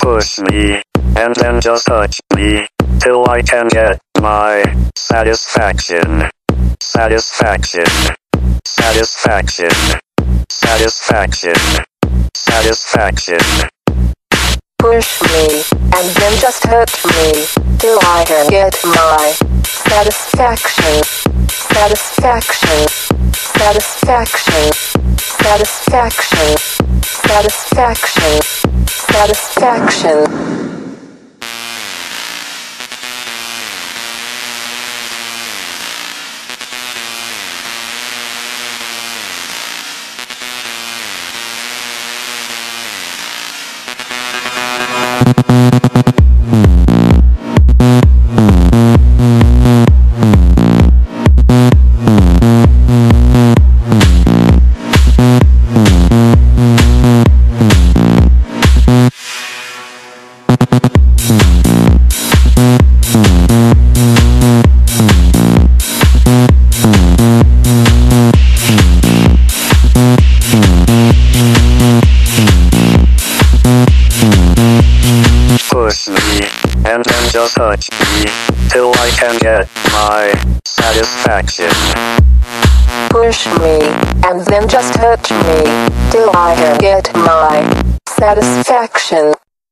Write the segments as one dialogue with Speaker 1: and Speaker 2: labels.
Speaker 1: Push me, and then just touch me, till I can get my satisfaction. Satisfaction. Satisfaction. Satisfaction. Satisfaction.
Speaker 2: Push me, and then just hurt me, till I can get my satisfaction. Satisfaction. Satisfaction. Satisfaction. Satisfaction. Satisfaction.
Speaker 1: Push me, and then just touch me, till I can get my satisfaction.
Speaker 2: Push me, and then just hurt me, till I can get my satisfaction.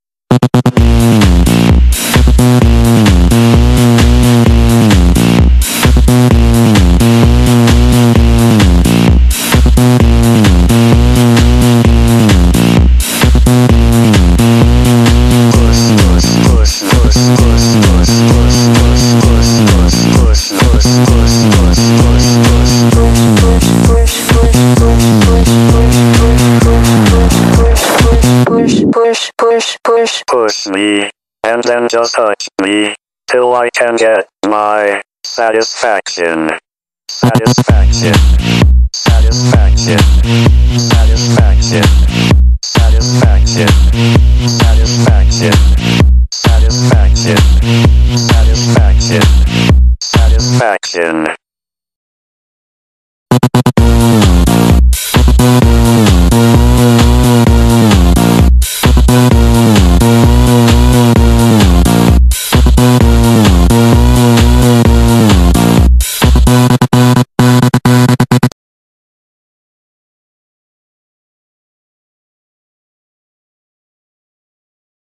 Speaker 1: Push me, and then just touch me, till I can get my satisfaction. Satisfaction. Satisfaction. Satisfaction. Satisfaction. Satisfaction. Satisfaction. Satisfaction. Satisfaction.